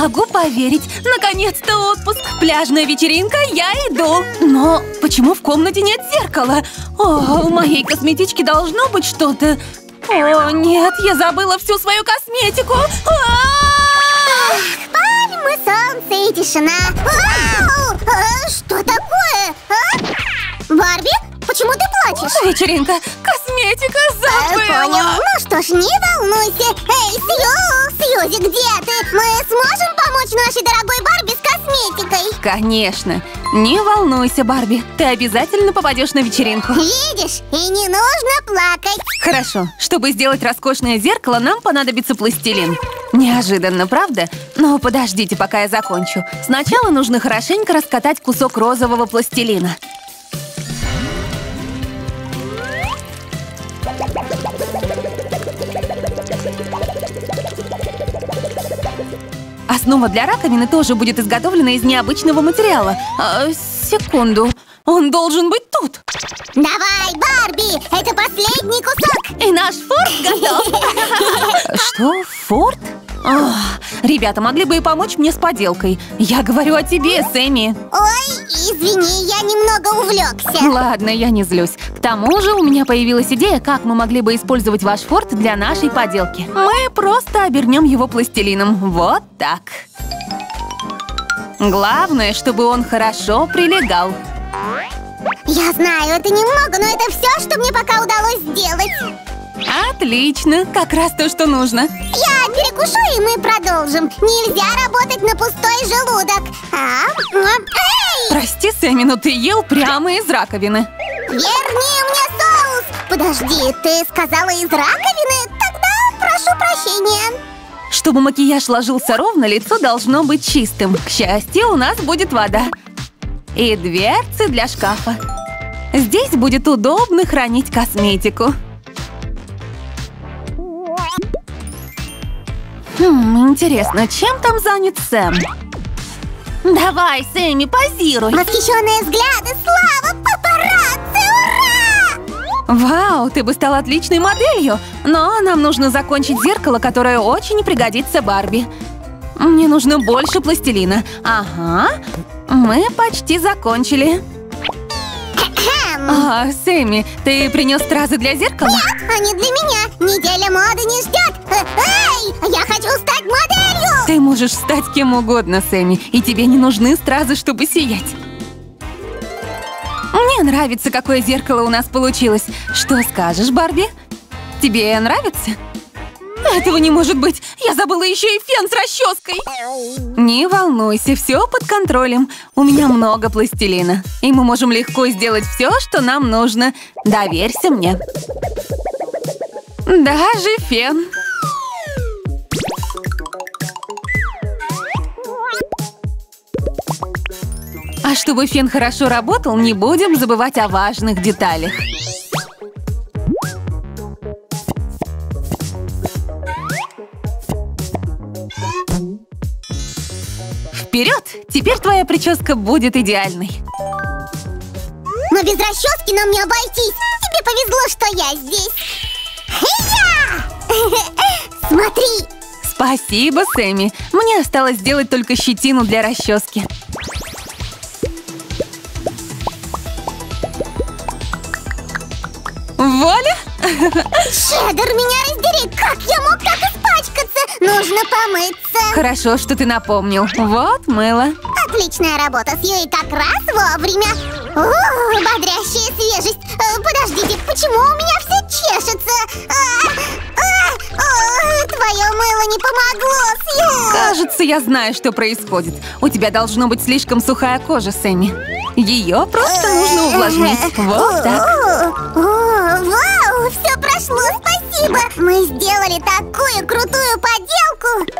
могу поверить. Наконец-то отпуск. Пляжная вечеринка, я иду. Но почему в комнате нет зеркала? О, у моей косметички должно быть что-то. О, нет, я забыла всю свою косметику. Пальмы, солнце и тишина. Что такое? Барби, почему ты плачешь? Вечеринка, косметика, забыла. Понял. Ну что ж, не волнуйся. Эй, Сьюзи, где ты? Мы сможем помочь нашей дорогой Барби с косметикой? Конечно. Не волнуйся, Барби. Ты обязательно попадешь на вечеринку. Видишь? И не нужно плакать. Хорошо. Чтобы сделать роскошное зеркало, нам понадобится пластилин. Неожиданно, правда? Но подождите, пока я закончу. Сначала нужно хорошенько раскатать кусок розового пластилина. Основа для раковины тоже будет изготовлена из необычного материала. Секунду. Он должен быть тут. Давай, Барби! Это последний кусок! И наш форт готов! Что? Форт? Ребята, могли бы и помочь мне с поделкой. Я говорю о тебе, Сэмми. Ой, извини, я немного увлекся. Ладно, я не злюсь. К тому же у меня появилась идея, как мы могли бы использовать ваш форт для нашей поделки. Мы просто обернем его пластилином. Вот так. Главное, чтобы он хорошо прилегал. Я знаю, это немного, но это все, что мне пока удалось сделать. Отлично, как раз то, что нужно. Я перекушу, и мы продолжим. Нельзя работать на пустой желудок. Эй! Прости, Сэмми, но ты ел прямо из раковины. Верни мне соус! Подожди, ты сказала из раковины? Тогда прошу прощения. Чтобы макияж ложился ровно, лицо должно быть чистым. К счастью, у нас будет вода. И дверцы для шкафа. Здесь будет удобно хранить косметику. Интересно, чем там занят Сэм? Давай, Сэмми, позируй. Восхищенные взгляды, слава, папарацци, ура! Вау, ты бы стала отличной моделью. Но нам нужно закончить зеркало, которое очень пригодится Барби. Мне нужно больше пластилина. Ага, мы почти закончили. Сэмми, ты принес стразы для зеркала? Нет, они для меня. Неделя моды не ждет. Эй, я хочу стать моделью! Ты можешь стать кем угодно, Сэмми, и тебе не нужны стразы, чтобы сиять. Мне нравится, какое зеркало у нас получилось. Что скажешь, Барби? Тебе нравится? Этого не может быть! Я забыла еще и фен с расческой! Не волнуйся, все под контролем. У меня много пластилина, и мы можем легко сделать все, что нам нужно. Доверься мне. Даже фен. А чтобы фен хорошо работал, не будем забывать о важных деталях. Вперед! Теперь твоя прическа будет идеальной. Но без расчески нам не обойтись. Тебе повезло, что я здесь. Смотри! Спасибо, Сэмми. Мне осталось сделать только щетину для расчески. Вуаля! Чеддер, меня раздери! Как я мог так испачкаться? Нужно помыться. Хорошо, что ты напомнил. Вот мыло. Отличная работа, Сьюи, как раз вовремя. Бодрящая свежесть. Подождите, почему у меня все чешется? Твое мыло не помогло, Сью. Кажется, я знаю, что происходит. У тебя должно быть слишком сухая кожа, Сэмми. Ее просто нужно увлажнить. Вот так. Вау, все прошло, спасибо. Мы сделали такую крутую поделку.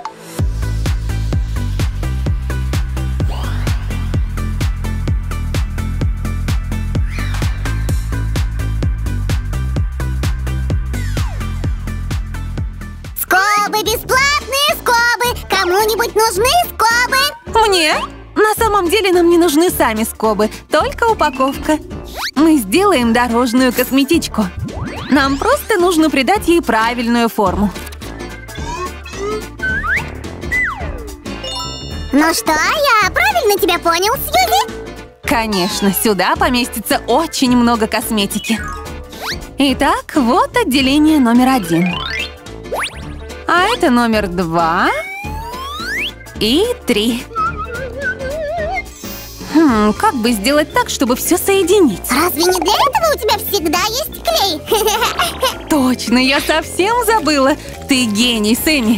Скобы, бесплатные скобы. Кому-нибудь нужны скобы? Мне? На самом деле нам не нужны сами скобы, только упаковка. Мы сделаем дорожную косметичку. Нам просто нужно придать ей правильную форму. Ну что, я правильно тебя понял, Сьюзи? Конечно, сюда поместится очень много косметики. Итак, вот отделение номер 1. А это номер 2 и 3. Как бы сделать так, чтобы все соединить? Разве не для этого у тебя всегда есть клей? Точно, я совсем забыла. Ты гений, Сэмми.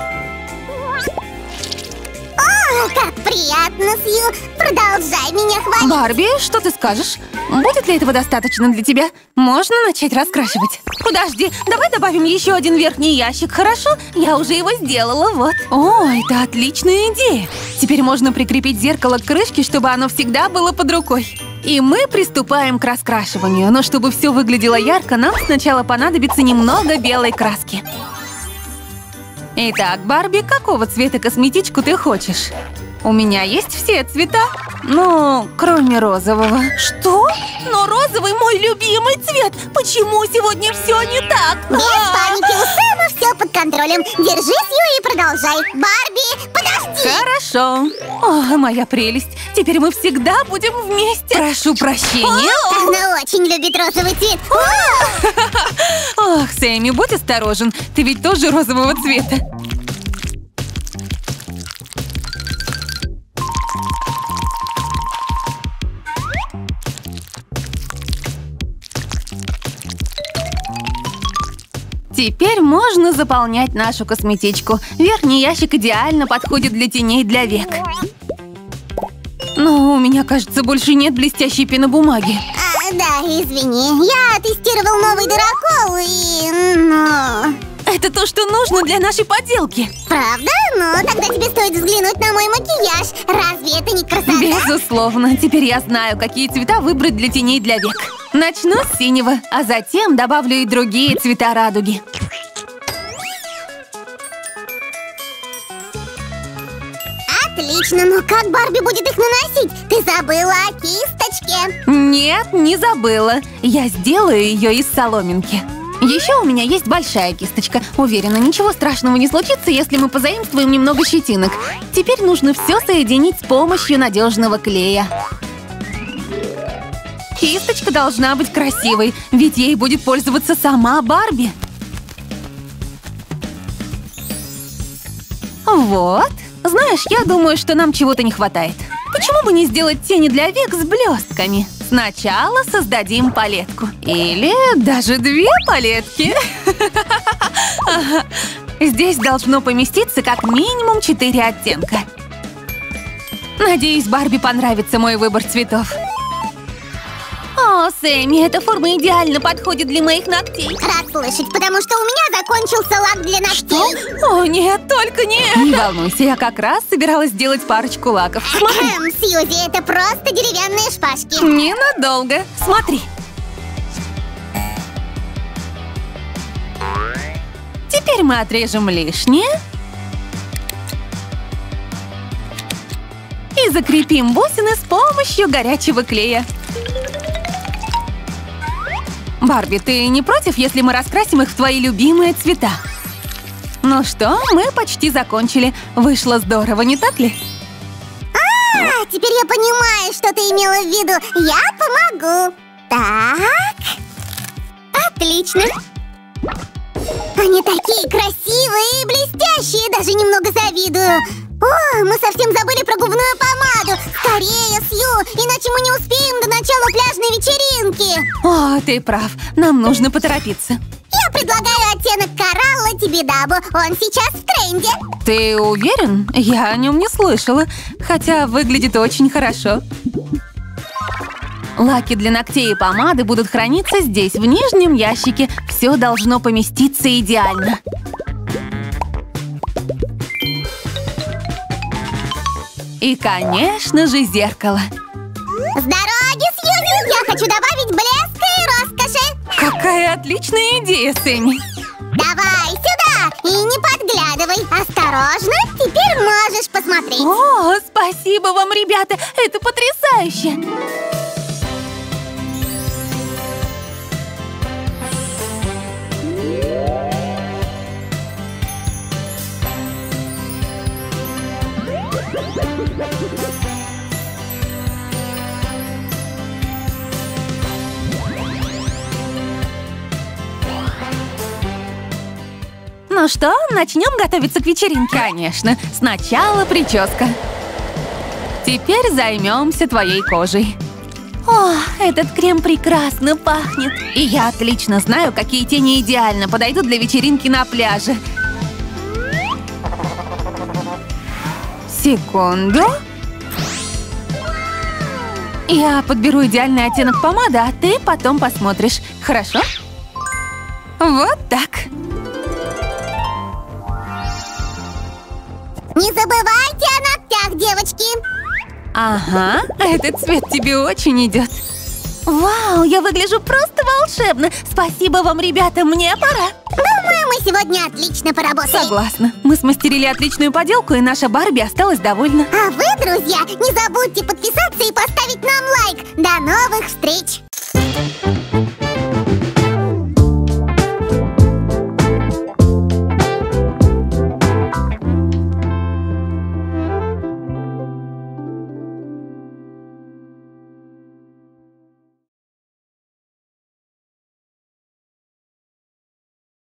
О, как приятно, Сью. Продолжай меня хвалить. Барби, что ты скажешь? Будет ли этого достаточно для тебя? Можно начать раскрашивать. Подожди, давай добавим еще один верхний ящик, хорошо? Я уже его сделала, вот. О, это отличная идея. Теперь можно прикрепить зеркало к крышке, чтобы оно всегда было под рукой. И мы приступаем к раскрашиванию. Но чтобы все выглядело ярко, нам сначала понадобится немного белой краски. Итак, Барби, какого цвета косметичку ты хочешь? У меня есть все цвета, ну, кроме розового. Что? Но розовый мой любимый цвет. Почему сегодня все не так? Без паники, у Сэма все под контролем. Держи, Сью, и продолжай. Барби, подожди! Хорошо. О, моя прелесть. Теперь мы всегда будем вместе. Прошу прощения. Она очень любит розовый цвет. Ох, Сэмми, будь осторожен. Ты ведь тоже розового цвета. Теперь можно заполнять нашу косметичку. Верхний ящик идеально подходит для теней для век. Но у меня, кажется, больше нет блестящей пенобумаги. Да, извини. Я тестировал новый дырокол и... Это то, что нужно для нашей поделки. Правда? Ну, тогда тебе стоит взглянуть на мой макияж. Разве это не красота? Безусловно. Теперь я знаю, какие цвета выбрать для теней для век. Начну с синего, а затем добавлю и другие цвета радуги. Отлично, но как Барби будет их наносить? Ты забыла о кисточке. Нет, не забыла. Я сделаю ее из соломинки. Еще у меня есть большая кисточка. Уверена, ничего страшного не случится, если мы позаимствуем немного щетинок. Теперь нужно все соединить с помощью надежного клея. Кисточка должна быть красивой, ведь ей будет пользоваться сама Барби. Вот. Знаешь, я думаю, что нам чего-то не хватает. Почему бы не сделать тени для век с блестками? Сначала создадим палетку. Или даже 2 палетки. Здесь должно поместиться как минимум 4 оттенка. Надеюсь, Барби понравится мой выбор цветов. О, Сэмми, эта форма идеально подходит для моих ногтей. Рад слышать, потому что у меня закончился лак для ногтей. О, нет, только не это. Не волнуйся, я как раз собиралась сделать парочку лаков. Смотри. Сьюзи, это просто деревянные шпажки. Ненадолго. Смотри. Теперь мы отрежем лишнее. И закрепим бусины с помощью горячего клея. Барби, ты не против, если мы раскрасим их в твои любимые цвета? Ну что, мы почти закончили. Вышло здорово, не так ли? Теперь я понимаю, что ты имела в виду. Я помогу. Так. Отлично. Они такие красивые и блестящие, даже немного завидую. О, мы совсем забыли про губную помаду. Скорее, Сью, иначе мы не успеем до начала пляжной вечеринки. О, ты прав. Нам нужно поторопиться. Я предлагаю оттенок коралла Тибидабу. Он сейчас в тренде. Ты уверен? Я о нем не слышала. Хотя выглядит очень хорошо. Лаки для ногтей и помады будут храниться здесь, в нижнем ящике. Все должно поместиться идеально. И, конечно же, зеркало. С дороги, Сьюзи! Я хочу добавить блеска и роскоши. Какая отличная идея, Сэмми. Давай сюда и не подглядывай. Осторожно, теперь можешь посмотреть. О, спасибо вам, ребята. Это потрясающе. Ну что, начнем готовиться к вечеринке? Конечно, сначала прическа. Теперь займемся твоей кожей. О, этот крем прекрасно пахнет. И я отлично знаю, какие тени идеально подойдут для вечеринки на пляже. Секунду. Я подберу идеальный оттенок помады, а ты потом посмотришь. Хорошо? Вот так. Не забывайте о ногтях, девочки! Ага, этот цвет тебе очень идет. Вау, я выгляжу просто волшебно. Спасибо вам, ребята, мне пора. Думаю, мы сегодня отлично поработали. Согласна. Мы смастерили отличную поделку, и наша Барби осталась довольна. А вы, друзья, не забудьте подписаться и поставить нам лайк. До новых встреч!